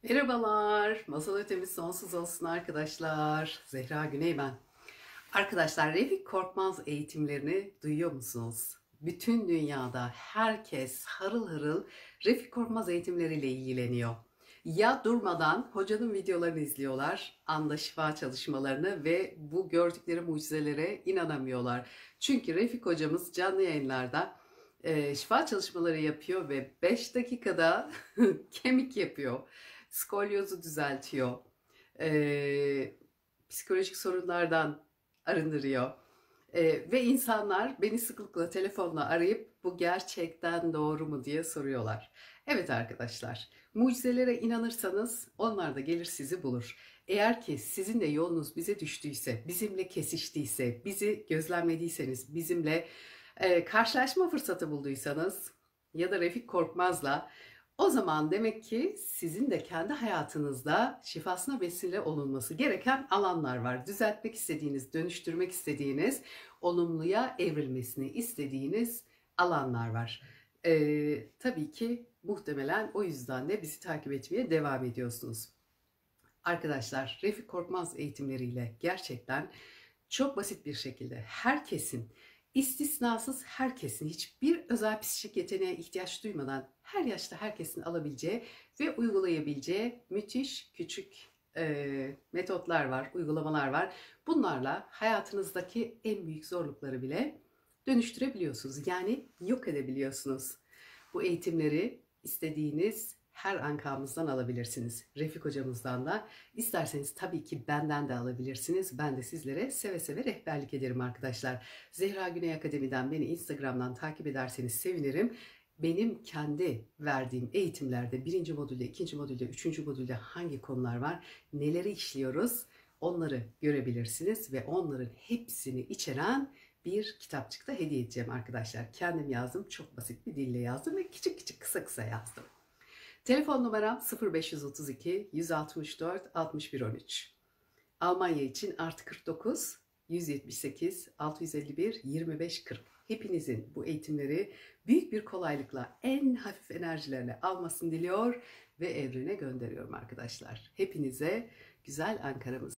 Merhabalar, masal ötemiz sonsuz olsun arkadaşlar. Zehra Güney ben. Arkadaşlar, Refik Korkmaz eğitimlerini duyuyor musunuz? Bütün dünyada herkes harıl harıl Refik Korkmaz eğitimleriyle ilgileniyor. Ya durmadan hocanın videolarını izliyorlar, anda şifa çalışmalarını ve bu gördükleri mucizelere inanamıyorlar. Çünkü Refik hocamız canlı yayınlarda şifa çalışmaları yapıyor ve 5 dakikada kemik yapıyor. Skolyozu düzeltiyor. Psikolojik sorunlardan arındırıyor. Ve insanlar beni sıklıkla telefonla arayıp bu gerçekten doğru mu diye soruyorlar. Evet arkadaşlar, mucizelere inanırsanız onlar da gelir sizi bulur. Eğer ki sizin de yolunuz bize düştüyse, bizimle kesiştiyse, bizi gözlemlediyseniz, bizimle karşılaşma fırsatı bulduysanız ya da Refik Korkmaz'la, o zaman demek ki sizin de kendi hayatınızda şifasına vesile olunması gereken alanlar var. Düzeltmek istediğiniz, dönüştürmek istediğiniz, olumluya evrilmesini istediğiniz alanlar var. Tabii ki muhtemelen o yüzden de bizi takip etmeye devam ediyorsunuz. Arkadaşlar, Refik Korkmaz eğitimleriyle gerçekten çok basit bir şekilde herkesin, istisnasız herkesin, hiçbir özel psikik yeteneğe ihtiyaç duymadan her yaşta herkesin alabileceği ve uygulayabileceği müthiş küçük metotlar var, uygulamalar var. Bunlarla hayatınızdaki en büyük zorlukları bile dönüştürebiliyorsunuz. Yani yok edebiliyorsunuz. Bu eğitimleri istediğiniz her ankamızdan alabilirsiniz. Refik hocamızdan da, isterseniz tabii ki benden de alabilirsiniz. Ben de sizlere seve seve rehberlik ederim arkadaşlar. Zehra Güney Akademi'den beni Instagram'dan takip ederseniz sevinirim. Benim kendi verdiğim eğitimlerde birinci modülde, ikinci modülde, üçüncü modülde hangi konular var, neleri işliyoruz, onları görebilirsiniz ve onların hepsini içeren bir kitapçık da hediye edeceğim arkadaşlar. Kendim yazdım, çok basit bir dille yazdım ve küçük küçük kısa kısa yazdım. Telefon numaram 0532 164 61 13. Almanya için artı 49 178 651 25 40. Hepinizin bu eğitimleri büyük bir kolaylıkla en hafif enerjilerle almasını diliyor ve evrene gönderiyorum arkadaşlar. Hepinize güzel Ankara'mız